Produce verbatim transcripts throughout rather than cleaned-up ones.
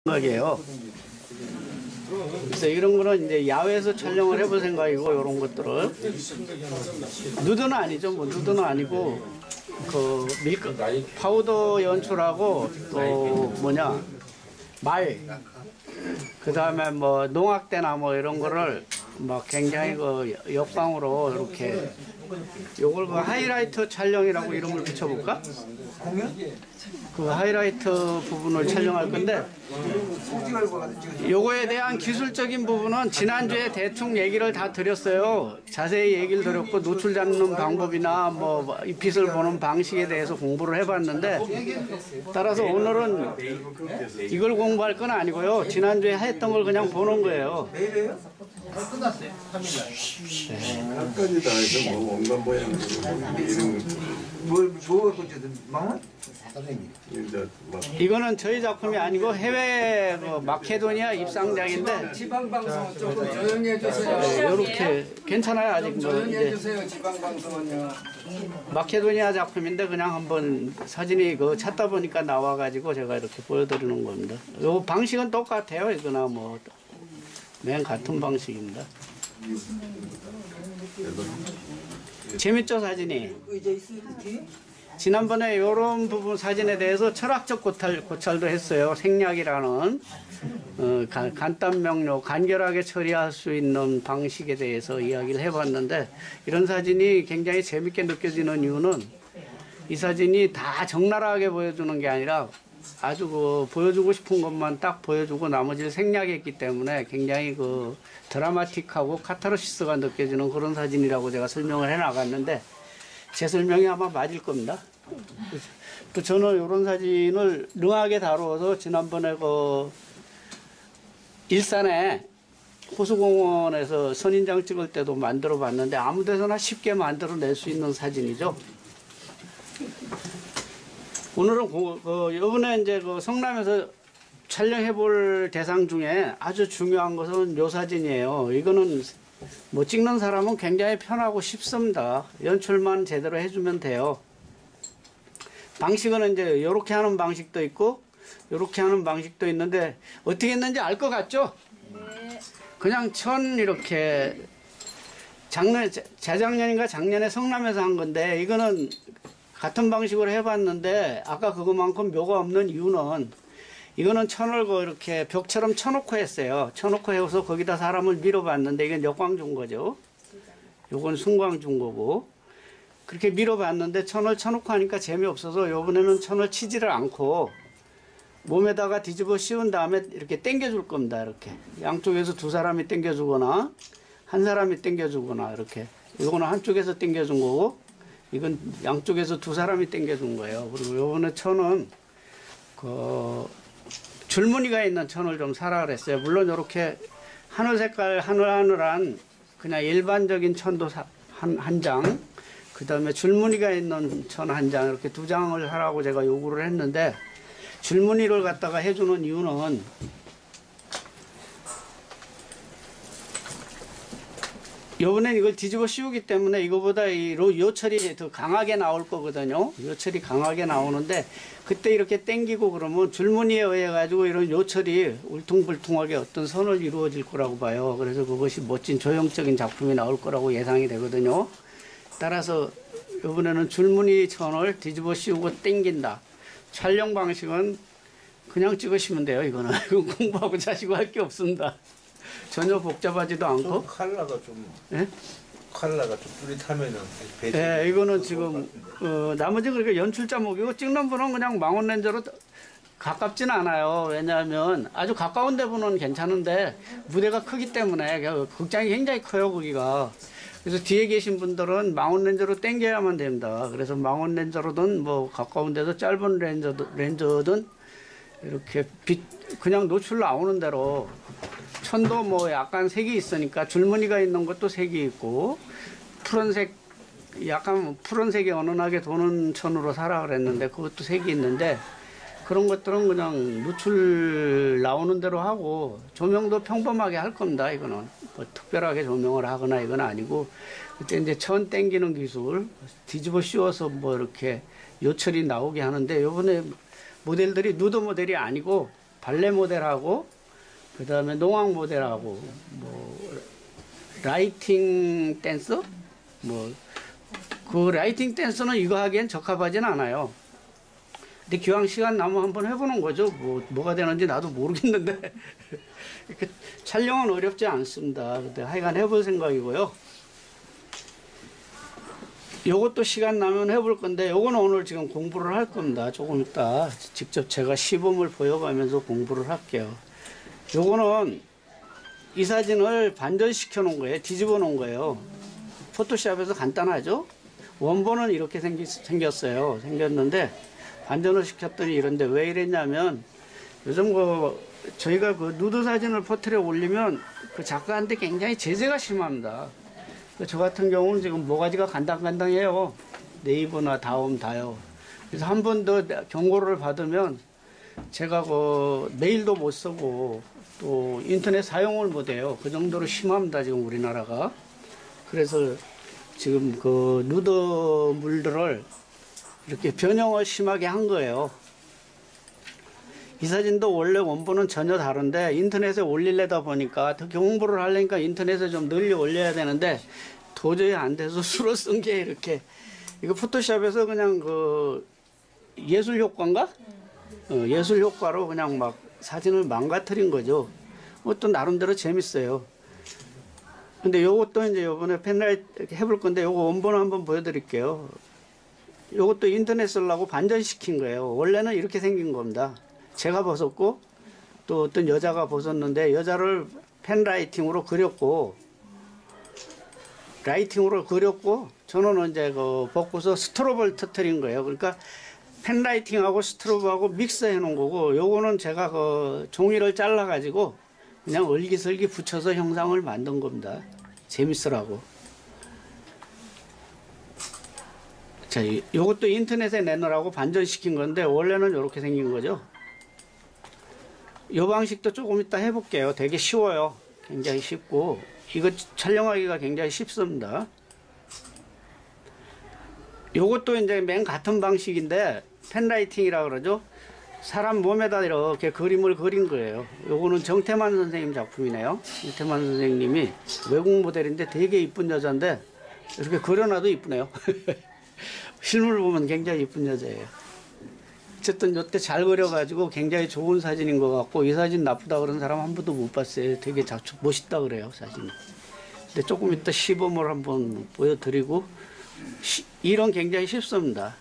생각이에요. 그래서 이런 거는 이제 야외에서 촬영을 해볼 생각이고, 이런 것들을 누드는 아니죠. 뭐 누드는 아니고 그 밀크 파우더 연출하고 또 뭐냐 말, 그 다음에 뭐 농악대나 뭐 이런 거를 막 굉장히 그 역방으로 이렇게 요걸 그 하이라이트 촬영이라고 이름을 붙여볼까? 그 하이라이트 부분을 촬영할 건데, 요거에 대한 기술적인 부분은 지난주에 대충 얘기를 다 드렸어요. 자세히 얘기를 드렸고, 노출 잡는 방법이나 뭐 이 빛을 보는 방식에 대해서 공부를 해봤는데, 따라서 오늘은 이걸 공부할 건 아니고요. 지난주에 했던 걸 그냥 보는 거예요. 끝났어요. 끝까지 다 해서 뭐 온갖 모양 이런 뭘 뭐가 꽂혀든 망원? 이거는 저희 작품이 아니고 해외 그 마케도니아 입상작인데, 지방 방송 조금 조용히 해주세요. 네, 이렇게 괜찮아요. 아직 뭐 조용히 이제 해주세요. 지방 방송은요. 마케도니아 작품인데 그냥 한번 사진이 그 찾다 보니까 나와가지고 제가 이렇게 보여드리는 겁니다. 요 방식은 똑같아요. 이거나 뭐 맨 같은 방식입니다. 재밌죠 사진이? 지난번에 이런 부분 사진에 대해서 철학적 고찰, 고찰도 했어요. 생략이라는 어, 가, 간단 명료 간결하게 처리할 수 있는 방식에 대해서 이야기를 해봤는데, 이런 사진이 굉장히 재밌게 느껴지는 이유는 이 사진이 다 적나라하게 보여주는 게 아니라 아주 그 보여주고 싶은 것만 딱 보여주고 나머지를 생략했기 때문에 굉장히 그 드라마틱하고 카타르시스가 느껴지는 그런 사진이라고 제가 설명을 해 나갔는데, 제 설명이 아마 맞을 겁니다. 또 저는 이런 사진을 능하게 다루어서 지난번에 그 일산에 호수공원에서 선인장 찍을 때도 만들어 봤는데, 아무 데서나 쉽게 만들어낼 수 있는 사진이죠. 오늘은 고, 그, 요번에 이제 그 성남에서 촬영해 볼 대상 중에 아주 중요한 것은 요 사진이에요. 이거는 뭐 찍는 사람은 굉장히 편하고 쉽습니다. 연출만 제대로 해주면 돼요. 방식은 이제 요렇게 하는 방식도 있고 요렇게 하는 방식도 있는데, 어떻게 했는지 알 것 같죠? 네. 그냥 천 이렇게 작년, 재작년인가 작년에 성남에서 한 건데, 이거는 같은 방식으로 해봤는데 아까 그거만큼 묘가 없는 이유는, 이거는 천을 그 이렇게 벽처럼 쳐놓고 했어요. 쳐놓고 해서 거기다 사람을 밀어봤는데, 이건 역광 준 거죠. 요건 순광 준 거고, 그렇게 밀어봤는데 천을 쳐놓고 하니까 재미없어서 요번에는 천을 치지를 않고 몸에다가 뒤집어 씌운 다음에 이렇게 당겨줄 겁니다. 이렇게 양쪽에서 두 사람이 당겨주거나 한 사람이 당겨주거나, 이렇게 이거는 한쪽에서 당겨준 거고, 이건 양쪽에서 두 사람이 당겨준 거예요. 그리고 요번에 천은 그 줄무늬가 있는 천을 좀 사라 그랬어요. 물론 이렇게 하늘 색깔 하늘하늘한 그냥 일반적인 천도 한, 한 장, 그 다음에 줄무늬가 있는 천 한 장, 이렇게 두 장을 하라고 제가 요구를 했는데, 줄무늬를 갖다가 해주는 이유는 요번엔 이걸 뒤집어 씌우기 때문에 이거보다 이 요철이 더 강하게 나올 거거든요. 요철이 강하게 나오는데, 그때 이렇게 당기고 그러면 줄무늬에 의해 가지고 이런 요철이 울퉁불퉁하게 어떤 선을 이루어질 거라고 봐요. 그래서 그것이 멋진 조형적인 작품이 나올 거라고 예상이 되거든요. 따라서 이번에는 줄무늬 천을 뒤집어 씌우고 당긴다. 촬영 방식은 그냥 찍으시면 돼요. 이거는 공부하고 자시고 할 게 없습니다. 전혀 복잡하지도 않고. 칼라가 좀 예? 칼라가 좀 뚜렷하면은 예, 이거는 지금 어, 나머지 그렇게 연출 자목이고, 찍는 분은 그냥 망원 렌즈로 가깝진 않아요. 왜냐하면 아주 가까운 데 보는 괜찮은데 무대가 크기 때문에 극장이 굉장히 커요, 거기가. 그래서 뒤에 계신 분들은 망원 렌즈로 당겨야만 됩니다. 그래서 망원 렌즈로든 뭐 가까운 데도 짧은 렌즈든, 렌즈든 이렇게 빛 그냥 노출 나오는 대로, 천도 뭐 약간 색이 있으니까 줄무늬가 있는 것도 색이 있고, 푸른색 약간 푸른색이 은은하게 도는 천으로 사라 그랬는데 그것도 색이 있는데, 그런 것들은 그냥 노출 나오는 대로 하고 조명도 평범하게 할 겁니다. 이거는 뭐 특별하게 조명을 하거나 이건 아니고, 그때 이제 천 땡기는 기술 뒤집어 씌워서 뭐 이렇게 요철이 나오게 하는데, 요번에 모델들이 누드 모델이 아니고 발레 모델하고 그 다음에 농악 모델하고 뭐 라이팅 댄서 뭐 그 라이팅 댄서는 이거 하기엔 적합하진 않아요. 근데 기왕 시간 나면 한번 해보는 거죠. 뭐 뭐가 되는지 나도 모르겠는데 이렇게 촬영은 어렵지 않습니다. 근데 하여간 해볼 생각이고요. 요것도 시간 나면 해볼 건데 요거는 오늘 지금 공부를 할 겁니다. 조금 이따 직접 제가 시범을 보여가면서 공부를 할게요. 요거는 이 사진을 반전시켜 놓은 거예요. 뒤집어 놓은 거예요. 포토샵에서 간단하죠. 원본은 이렇게 생기, 생겼어요. 생겼는데 반전을 시켰더니 이런데 왜 이랬냐면 요즘 그 저희가 그 누드 사진을 퍼뜨려 올리면 그 작가한테 굉장히 제재가 심합니다. 저 같은 경우는 지금 모가지가 간당간당해요. 네이버나 다음 다요. 그래서 한 번 더 경고를 받으면 제가 그 메일도 못 쓰고 또 인터넷 사용을 못 해요. 그 정도로 심합니다. 지금 우리나라가. 그래서 지금 그 누드물들을 이렇게 변형을 심하게 한 거예요. 이 사진도 원래 원본은 전혀 다른데 인터넷에 올리려다 보니까 더 공부를 하려니까 인터넷에 좀 널리 올려야 되는데 도저히 안 돼서 수로 쓴 게 이렇게 이거 포토샵에서 그냥 그 예술 효과인가? 어, 예술 효과로 그냥 막 사진을 망가뜨린 거죠. 그것도 나름대로 재밌어요. 근데 요것도 이제 요번에 펜라이트 해볼 건데 요거 원본 한번 보여드릴게요. 요것도 인터넷 쓰려고 반전시킨 거예요. 원래는 이렇게 생긴 겁니다. 제가 벗었고 또 어떤 여자가 벗었는데 여자를 펜라이팅으로 그렸고 라이팅으로 그렸고 저는 이제 그 벗고서 스트로브를 터뜨린 거예요. 그러니까 펜라이팅하고 스트로브하고 믹스해 놓은 거고 요거는 제가 그 종이를 잘라 가지고 그냥 얼기설기 붙여서 형상을 만든 겁니다. 재밌으라고. 자, 요것도 인터넷에 내놓으라고 반전시킨 건데 원래는 이렇게 생긴 거죠. 요 방식도 조금 이따 해볼게요. 되게 쉬워요. 굉장히 쉽고 이거 촬영하기가 굉장히 쉽습니다. 요것도 이제 맨 같은 방식인데 펜라이팅이라 그러죠. 사람 몸에다 이렇게 그림을 그린 거예요. 요거는 정태만 선생님 작품이네요. 정태만 선생님이 외국 모델인데 되게 이쁜 여자인데 이렇게 그려놔도 이쁘네요. 실물 보면 굉장히 이쁜 여자예요. 어쨌든 이때 잘 그려가지고 굉장히 좋은 사진인 것 같고 이 사진 나쁘다 그런 사람 한 번도 못 봤어요. 되게 멋있다 그래요 사진. 근데 조금 이따 시범을 한번 보여드리고 시, 이런 굉장히 쉽습니다.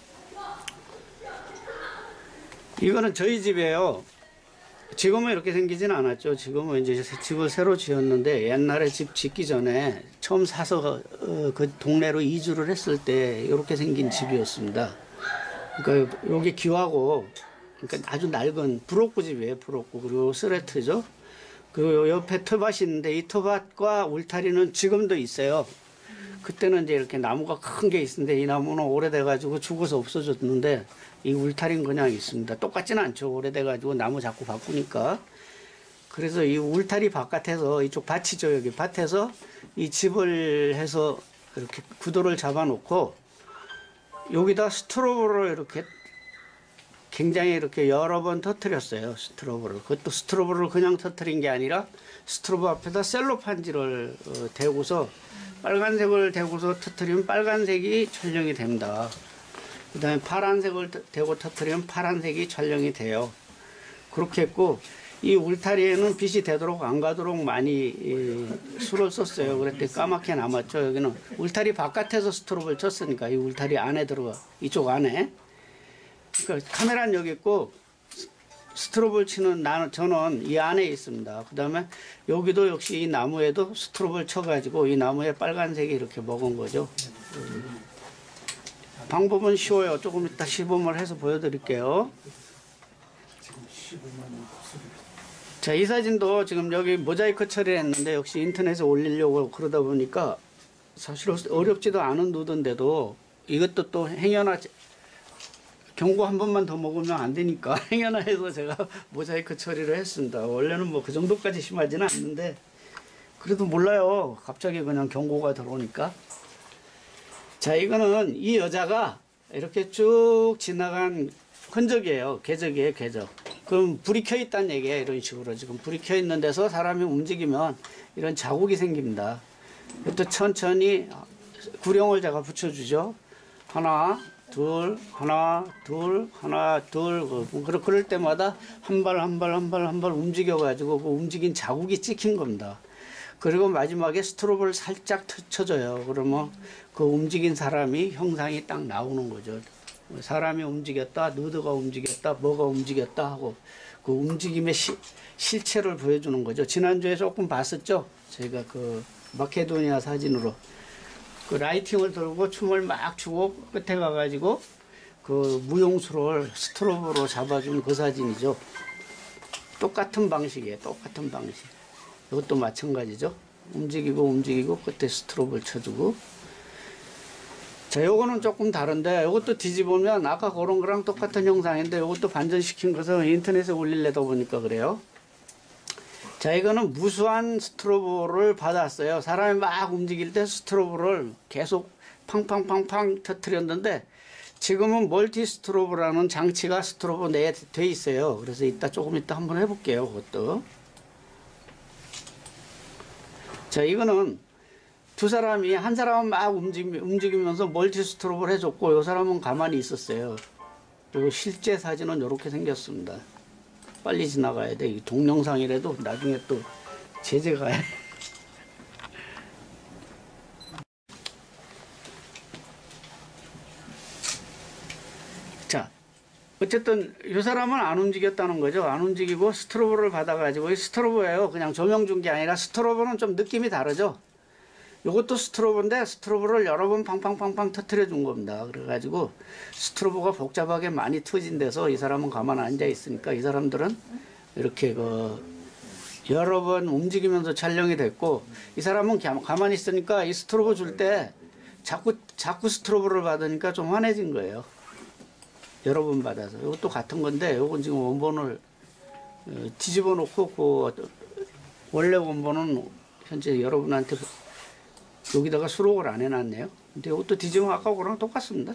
이거는 저희 집이에요. 지금은 이렇게 생기진 않았죠. 지금은 이제 집을 새로 지었는데 옛날에 집 짓기 전에 처음 사서 어, 그 동네로 이주를 했을 때 이렇게 생긴 집이었습니다. 그러니까 여기 기와고 그러니까 아주 낡은 브로크 집이에요. 브로크 그리고 스레트죠. 그 옆에 텃밭이 있는데 이 텃밭과 울타리는 지금도 있어요. 그때는 이제 이렇게 나무가 큰 게 있는데 이 나무는 오래돼가지고 죽어서 없어졌는데 이 울타리는 그냥 있습니다. 똑같지는 않죠. 오래돼가지고 나무 자꾸 바꾸니까. 그래서 이 울타리 바깥에서 이쪽 밭이죠. 여기 밭에서 이 집을 해서 이렇게 구도를 잡아놓고 여기다 스트로브를 이렇게 굉장히 이렇게 여러 번 터뜨렸어요. 스트로브를. 그것도 스트로브를 그냥 터뜨린 게 아니라 스트로브 앞에다 셀로판지를 어, 대고서 빨간색을 대고서 터뜨리면 빨간색이 촬영이 됩니다. 그 다음에 파란색을 대고 터뜨리면 파란색이 촬영이 돼요. 그렇게 했고 이 울타리에는 빛이 되도록 안 가도록 많이 이, 수를 썼어요. 그랬더니 까맣게 남았죠. 여기는 울타리 바깥에서 스트로브를 쳤으니까 이 울타리 안에 들어가 이쪽 안에. 그러니까 카메라는 여기 있고 스트로브를 치는 나는 저는 이 안에 있습니다. 그 다음에 여기도 역시 이 나무에도 스트로브를 쳐가지고 이 나무에 빨간색이 이렇게 먹은 거죠. 방법은 쉬워요. 조금 이따 시범을 해서 보여드릴게요. 자, 이 사진도 지금 여기 모자이크 처리를 했는데 역시 인터넷에 올리려고 그러다 보니까 사실 어렵지도 않은 누드인데도 이것도 또 행여나 경고 한 번만 더 먹으면 안 되니까 행여나 해서 제가 모자이크 처리를 했습니다. 원래는 뭐 그 정도까지 심하지는 않는데 그래도 몰라요. 갑자기 그냥 경고가 들어오니까. 자, 이거는 이 여자가 이렇게 쭉 지나간 흔적이에요. 궤적이에요, 궤적. 그럼 불이 켜 있다는 얘기예요. 이런 식으로 지금 불이 켜 있는 데서 사람이 움직이면 이런 자국이 생깁니다. 또 천천히 구령을 제가 붙여주죠. 하나, 둘, 하나, 둘, 하나, 둘. 그럴 때마다 한 발, 한 발, 한 발, 한 발 움직여가지고 그 움직인 자국이 찍힌 겁니다. 그리고 마지막에 스트로브를 살짝 쳐줘요. 그러면 그 움직인 사람이 형상이 딱 나오는 거죠. 사람이 움직였다, 누드가 움직였다, 뭐가 움직였다 하고 그 움직임의 시, 실체를 보여주는 거죠. 지난주에 조금 봤었죠? 저희가 그 마케도니아 사진으로 그 라이팅을 들고 춤을 막 추고 끝에 가가지고 그 무용수를 스트로브로 잡아준 그 사진이죠. 똑같은 방식이에요. 똑같은 방식. 이것도 마찬가지죠. 움직이고 움직이고 끝에 스트로브를 쳐주고. 자, 요거는 조금 다른데 요것도 뒤집으면 아까 그런 거랑 똑같은 형상인데 요것도 반전시킨 것을 인터넷에 올리려다 보니까 그래요. 자, 이거는 무수한 스트로브를 받았어요. 사람이 막 움직일 때 스트로브를 계속 팡팡팡팡 터뜨렸는데 지금은 멀티 스트로브라는 장치가 스트로브 내에 돼 있어요. 그래서 이따 조금 이따 한번 해볼게요. 그것도. 자, 이거는 두 사람이 한 사람은 막 움직이, 움직이면서 멀티 스트로브를 해줬고 이 사람은 가만히 있었어요. 그리고 실제 사진은 이렇게 생겼습니다. 빨리 지나가야 돼. 동영상이라도 나중에 또 제재가 해. 자, 어쨌든 이 사람은 안 움직였다는 거죠. 안 움직이고 스트로브를 받아가지고 이 스트로브예요. 그냥 조명 준 게 아니라 스트로브는 좀 느낌이 다르죠. 요것도 스트로브인데 스트로브를 여러 번 팡팡팡팡 터트려 준 겁니다. 그래가지고 스트로브가 복잡하게 많이 터진 데서 이 사람은 가만 앉아 있으니까 이 사람들은 이렇게 그 여러 번 움직이면서 촬영이 됐고 이 사람은 가만히 있으니까 이 스트로브 줄 때 자꾸 자꾸 스트로브를 받으니까 좀 환해진 거예요. 여러 번 받아서. 이것도 같은 건데 요건 지금 원본을 뒤집어 놓고 그 원래 원본은 현재 여러분한테 여기다가 수록을 안 해놨네요. 근데 이것도 뒤집으면 아까 그거랑 똑같습니다.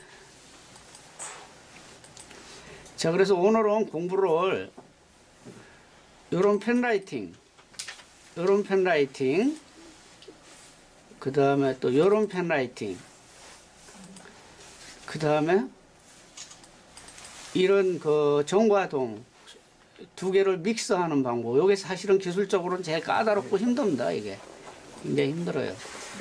자, 그래서 오늘은 공부를 요런 펜라이팅, 요런 펜라이팅, 그 다음에 또 요런 펜라이팅, 그 다음에 이런 그 정과 동 두 개를 믹스하는 방법. 이게 사실은 기술적으로는 제일 까다롭고 힘듭니다. 이게 굉장히 힘들어요.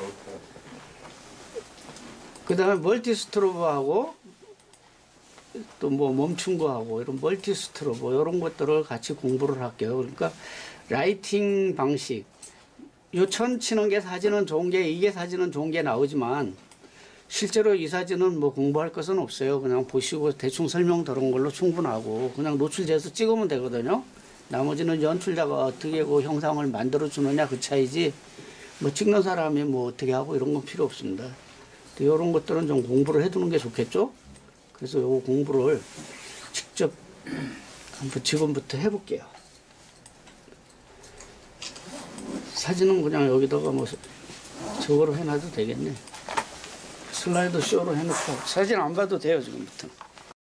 그 다음에 멀티 스트로브하고 또 뭐 멈춘 거하고 이런 멀티 스트로브 이런 것들을 같이 공부를 할게요. 그러니까 라이팅 방식, 요 천 치는 게 사진은 좋은 게 이게 사진은 좋은 게 나오지만 실제로 이 사진은 뭐 공부할 것은 없어요. 그냥 보시고 대충 설명 들은 걸로 충분하고 그냥 노출돼서 찍으면 되거든요. 나머지는 연출자가 어떻게 그 형상을 만들어 주느냐 그 차이지 뭐 찍는 사람이 뭐 어떻게 하고 이런 건 필요 없습니다. 이런 것들은 좀 공부를 해두는 게 좋겠죠. 그래서 요 공부를 직접 한번 지금부터 해볼게요. 사진은 그냥 여기다가 뭐 저거로 해놔도 되겠네. 슬라이드 쇼로 해놓고 사진 안 봐도 돼요 지금부터.